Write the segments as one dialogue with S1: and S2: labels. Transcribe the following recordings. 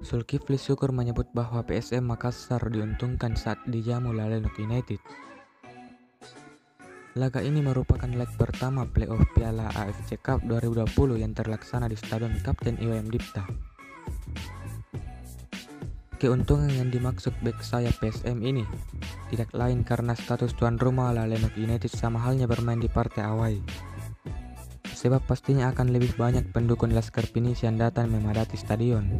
S1: Zulkifli Syukur menyebut bahwa PSM Makassar diuntungkan saat dijamu Lalenok United. Laga ini merupakan leg pertama playoff Piala AFC Cup 2020 yang terlaksana di Stadion Kapten Iwayan Dipta. Keuntungan yang dimaksud bek sayap PSM ini tidak lain karena status tuan rumah Lalenok United sama halnya bermain di partai away. Sebab pastinya akan lebih banyak pendukung Laskar Pinisi yang datang memadati stadion.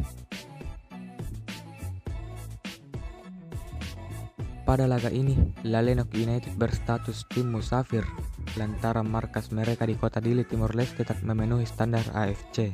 S1: Pada laga ini, Lalenok United berstatus tim musafir lantaran markas mereka di kota Dili, Timor Leste tak memenuhi standar AFC.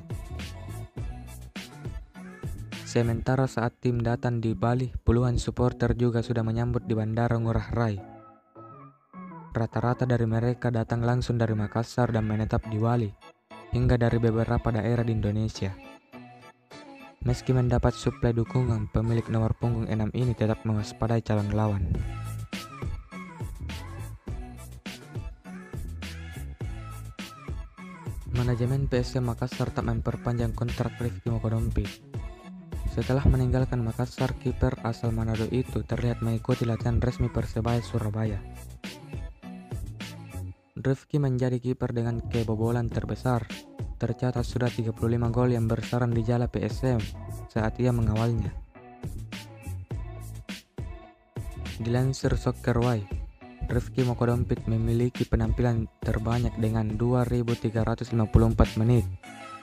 S1: Sementara saat tim datang di Bali, puluhan supporter juga sudah menyambut di Bandara Ngurah Rai. Rata-rata dari mereka datang langsung dari Makassar dan menetap di Bali, hingga dari beberapa daerah di Indonesia. Meski mendapat suplai dukungan, pemilik nomor punggung 6 ini tetap mewaspadai calon lawan. Manajemen PSM Makassar tak memperpanjang kontrak Rifki Mokodompit. Setelah meninggalkan Makassar, kiper asal Manado itu terlihat mengikuti latihan resmi Persebaya Surabaya. Rifki menjadi kiper dengan kebobolan terbesar. Tercatat sudah 35 gol yang bersarang di jala PSM saat ia mengawalnya. Dilansir Soccerway, Rifki Mokodompit memiliki penampilan terbanyak dengan 2.354 menit